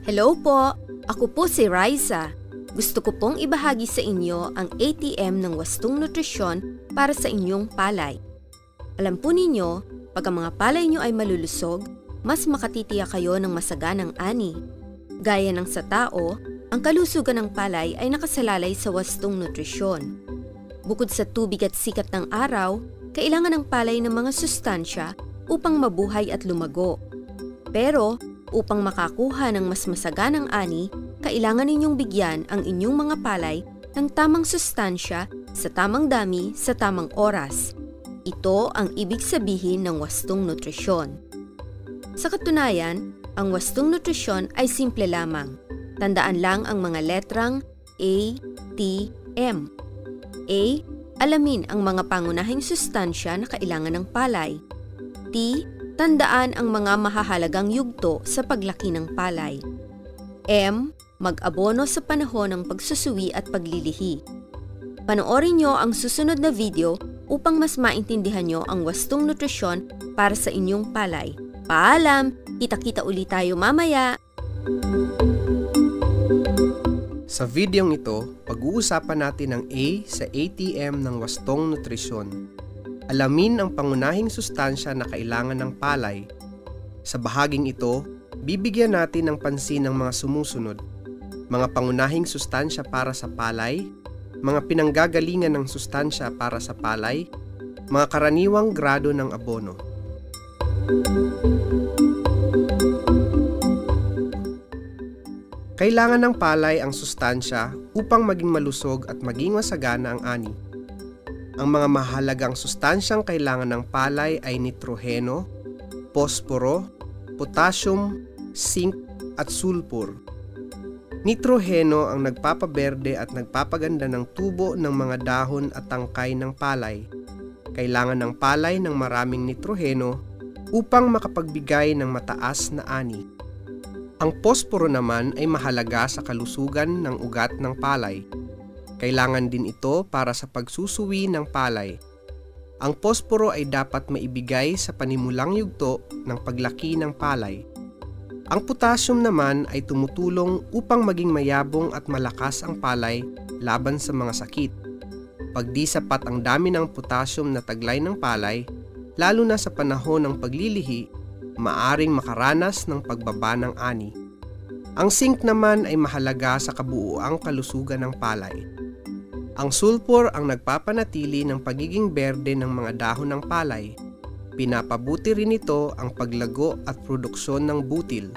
Hello po! Ako po si Riza. Gusto ko pong ibahagi sa inyo ang ATM ng wastong nutrisyon para sa inyong palay. Alam po ninyo, pag ang mga palay nyo ay malulusog, mas makatitiyak kayo ng masaganang ani. Gaya ng sa tao, ang kalusugan ng palay ay nakasalalay sa wastong nutrisyon. Bukod sa tubig at sikat ng araw, kailangan ng palay ng mga sustansya upang mabuhay at lumago. Pero, upang makakuha ng mas masaganang ani, kailangan ninyong bigyan ang inyong mga palay ng tamang sustansya sa tamang dami sa tamang oras. Ito ang ibig sabihin ng wastong nutrisyon. Sa katunayan, ang wastong nutrisyon ay simple lamang. Tandaan lang ang mga letrang A, T, M. A. Alamin ang mga pangunahing sustansya na kailangan ng palay. T. Tandaan ang mga mahahalagang yugto sa paglaki ng palay. M. Mag-abono sa panahon ng pagsusuwi at paglilihi. Panoorin nyo ang susunod na video upang mas maintindihan nyo ang wastong nutrisyon para sa inyong palay. Paalam! Kita-kita ulit tayo mamaya! Sa videong ito, pag-uusapan natin ang A sa ATM ng wastong nutrisyon. Alamin ang pangunahing sustansya na kailangan ng palay. Sa bahaging ito, bibigyan natin ng pansin ang mga sumusunod: mga pangunahing sustansya para sa palay, mga pinanggagalingan ng sustansya para sa palay, mga karaniwang grado ng abono. Kailangan ng palay ang sustansya upang maging malusog at maging masagana ang ani. Ang mga mahalagang sustansyang kailangan ng palay ay nitroheno, posporo, potassium, zinc at sulfur. Nitroheno ang nagpapaberde at nagpapaganda ng tubo ng mga dahon at tangkay ng palay. Kailangan ng palay ng maraming nitroheno upang makapagbigay ng mataas na ani. Ang posporo naman ay mahalaga sa kalusugan ng ugat ng palay. Kailangan din ito para sa pagsusuwi ng palay. Ang posporo ay dapat maibigay sa panimulang yugto ng paglaki ng palay. Ang potassium naman ay tumutulong upang maging mayabong at malakas ang palay laban sa mga sakit. Pag di sapat ang dami ng potassium na taglay ng palay, lalo na sa panahon ng paglilihi, maaring makaranas ng pagbaba ng ani. Ang zinc naman ay mahalaga sa kabuuang kalusugan ng palay. Ang sulfur ang nagpapanatili ng pagiging berde ng mga dahon ng palay. Pinapabuti rin ito ang paglago at produksyon ng butil.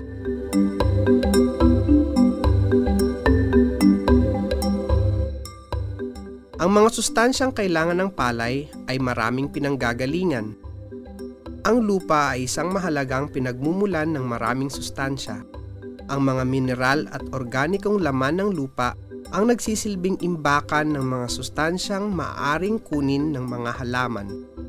Ang mga sustansyang kailangan ng palay ay maraming pinanggagalingan. Ang lupa ay isang mahalagang pinagmumulan ng maraming sustansya. Ang mga mineral at organikong laman ng lupa ang nagsisilbing imbakan ng mga sustansyang maaaring kunin ng mga halaman.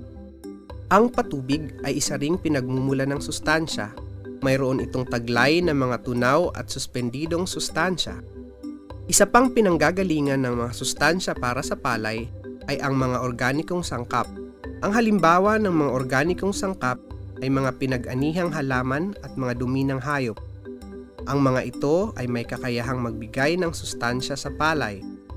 Ang patubig ay isa ring pinagmumulan ng sustansya. Mayroon itong taglay ng mga tunaw at suspendidong sustansya. Isa pang pinanggagalingan ng mga sustansya para sa palay ay ang mga organikong sangkap. Ang halimbawa ng mga organikong sangkap ay mga pinag-anihang halaman at mga dumi ng hayop. Ang mga ito ay may kakayahang magbigay ng sustansya sa palay.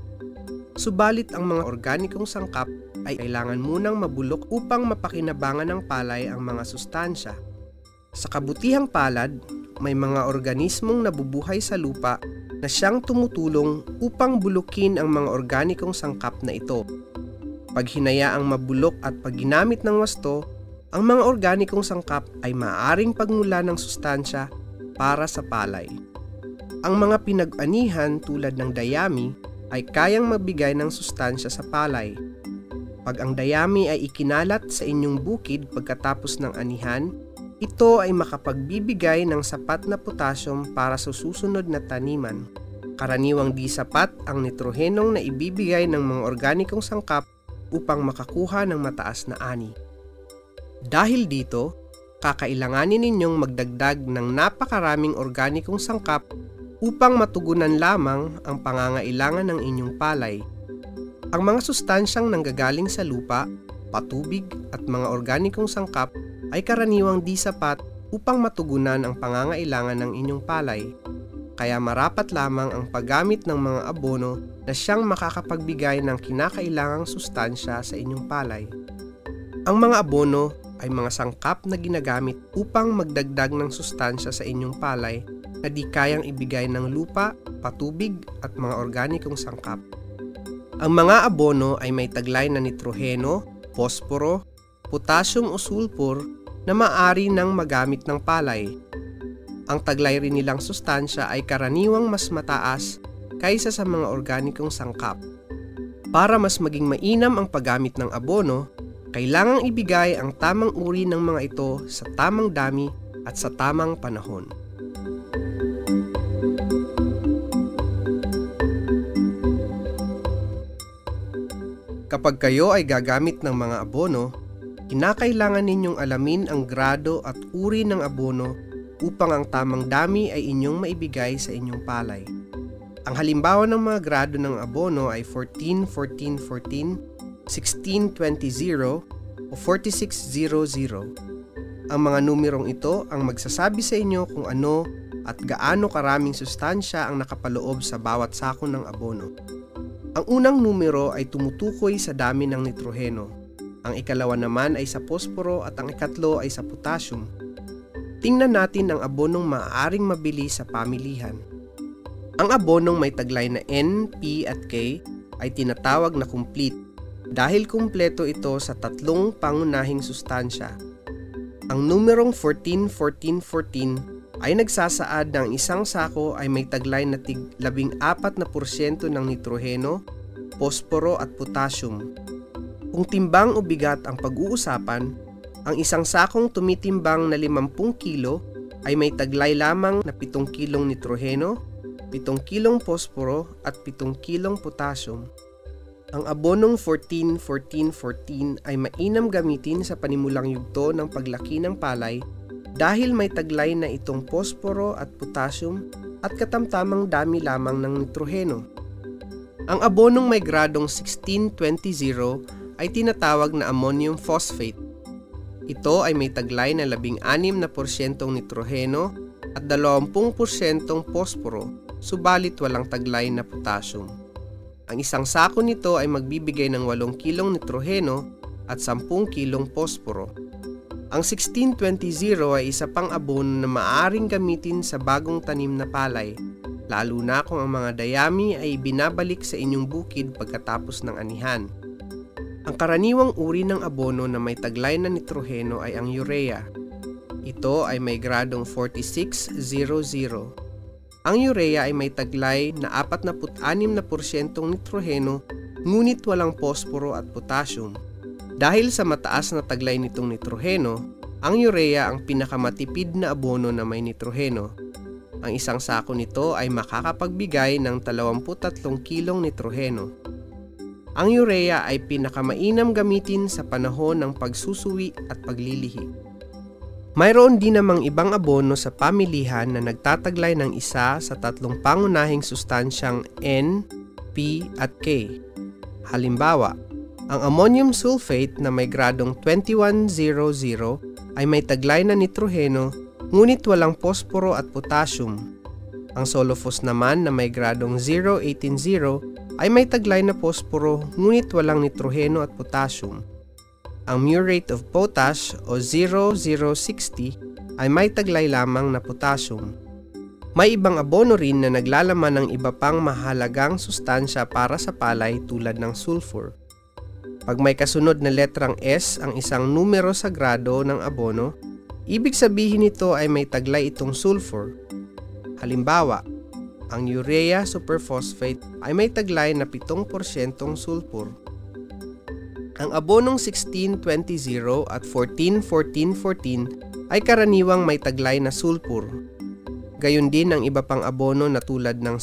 Subalit ang mga organikong sangkap ay kailangan munang mabulok upang mapakinabangan ng palay ang mga sustansya. Sa kabutihang palad, may mga organismong nabubuhay sa lupa na siyang tumutulong upang bulukin ang mga organikong sangkap na ito. Pag hinayaang mabulok at pag ginamit ng wasto, ang mga organikong sangkap ay maaaring pagmula ng sustansya para sa palay. Ang mga pinag-anihan tulad ng dayami ay kayang magbigay ng sustansya sa palay. Pag ang dayami ay ikinalat sa inyong bukid pagkatapos ng anihan, ito ay makapagbibigay ng sapat na potassium para sa susunod na taniman. Karaniwang di sapat ang nitrohenong na ibibigay ng mga organikong sangkap upang makakuha ng mataas na ani. Dahil dito, kakailanganin ninyong magdagdag ng napakaraming organikong sangkap upang matugunan lamang ang pangangailangan ng inyong palay. Ang mga sustansyang nanggagaling sa lupa, patubig at mga organikong sangkap ay karaniwang di sapat upang matugunan ang pangangailangan ng inyong palay. kaya marapat lamang ang paggamit ng mga abono na siyang makakapagbigay ng kinakailangang sustansya sa inyong palay. Ang mga abono ay mga sangkap na ginagamit upang magdagdag ng sustansya sa inyong palay na di kayang ibigay ng lupa, patubig at mga organikong sangkap. Ang mga abono ay may taglay na nitroheno, posporo, potassium o sulfur na maaari nang magamit ng palay. Ang taglay rin nilang sustansya ay karaniwang mas mataas kaysa sa mga organikong sangkap. Para mas maging mainam ang paggamit ng abono, kailangang ibigay ang tamang uri ng mga ito sa tamang dami at sa tamang panahon. Kapag kayo ay gagamit ng mga abono, kinakailangan ninyong alamin ang grado at uri ng abono upang ang tamang dami ay inyong maibigay sa inyong palay. Ang halimbawa ng mga grado ng abono ay 14-14-14, 16-20-0 o 46-00. Ang mga numerong ito ang magsasabi sa inyo kung ano at gaano karaming sustansya ang nakapaloob sa bawat sako ng abono. Ang unang numero ay tumutukoy sa dami ng nitroheno. Ang ikalawa naman ay sa posporo at ang ikatlo ay sa potassium. Tingnan natin ang abonong maaaring mabili sa pamilihan. Ang abonong may taglay na N, P at K ay tinatawag na complete dahil kumpleto ito sa tatlong pangunahing sustansya. Ang numerong 14-14-14 ay nagsasaad na ang isang sako ay may taglay na tig 14% ng nitroheno, posporo at potassium. Kung timbang o bigat ang pag-uusapan, ang isang sakong tumitimbang na 50 kilo ay may taglay lamang na 7 kilong nitroheno, 7 kilong posporo at 7 kilong potassium. Ang abonong 14-14-14 ay mainam gamitin sa panimulang yugto ng paglaki ng palay dahil may taglay na itong posporo at potassium at katamtamang dami lamang ng nitroheno. Ang abonong may gradong 16-20-0 ay tinatawag na ammonium phosphate. Ito ay may taglay na 16% nitroheno at 20% posporo, subalit walang taglay na potassium. Ang isang sako nito ay magbibigay ng 8 kilong nitroheno at 10 kilong posporo. Ang 16-20-0 ay isa pang abono na maaaring gamitin sa bagong tanim na palay, lalo na kung ang mga dayami ay binabalik sa inyong bukid pagkatapos ng anihan. Ang karaniwang uri ng abono na may taglay na nitroheno ay ang urea. Ito ay may gradong 46-00. Ang urea ay may taglay na 46% nitroheno ngunit walang posporo at potassium. Dahil sa mataas na taglay nitong nitroheno, ang urea ang pinakamatipid na abono na may nitroheno. Ang isang sako nito ay makakapagbigay ng 23 kilong nitroheno. Ang urea ay pinakamainam gamitin sa panahon ng pagsusuwi at paglilihi. Mayroon din namang ibang abono sa pamilihan na nagtataglay ng isa sa tatlong pangunahing sustansyang N, P at K. Halimbawa, ang ammonium sulfate na may gradong 21-00 ay may taglay na nitroheno ngunit walang posporo at potassium. Ang sulfose naman na may gradong 0-18-0 ay may taglay na posporo ngunit walang nitroheno at potassium. Ang murate of potash o 0-060 ay may taglay lamang na potassium. May ibang abono rin na naglalaman ng iba pang mahalagang sustansya para sa palay tulad ng sulfur. Pag may kasunod na letrang S ang isang numero sa grado ng abono, ibig sabihin nito ay may taglay itong sulfur. Halimbawa, ang urea superphosphate ay may taglay na 7% sulfur. Ang abonong 16-20-0 at 14-14-14 ay karaniwang may taglay na sulfur. Gayon din ang iba pang abono na tulad ng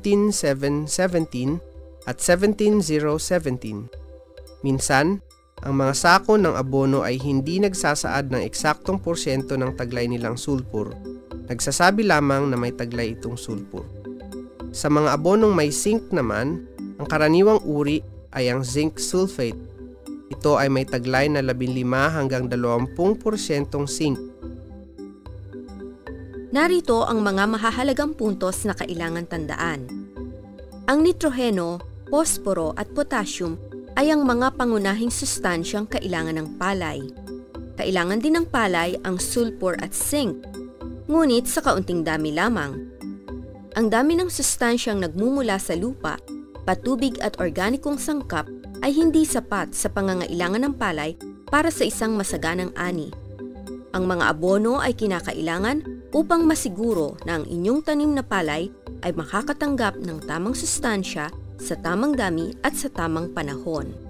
17-7-17 at 17-0-17. Minsan, ang mga sako ng abono ay hindi nagsasaad ng eksaktong porsyento ng taglay nilang sulfur. Nagsasabi lamang na may taglay itong sulfur. Sa mga abonong may zinc naman, ang karaniwang uri ay ang zinc sulfate. Ito ay may taglay na 15 hanggang 20% zinc. Narito ang mga mahahalagang puntos na kailangan tandaan. Ang nitroheno, posporo at potassium ay ang mga pangunahing sustansyang kailangan ng palay. Kailangan din ng palay ang sulfur at zinc, ngunit sa kaunting dami lamang. Ang dami ng sustansyang nagmumula sa lupa, patubig at organikong sangkap ay hindi sapat sa pangangailangan ng palay para sa isang masaganang ani. Ang mga abono ay kinakailangan upang masiguro na ang inyong tanim na palay ay makakatanggap ng tamang sustansya sa tamang dami at sa tamang panahon.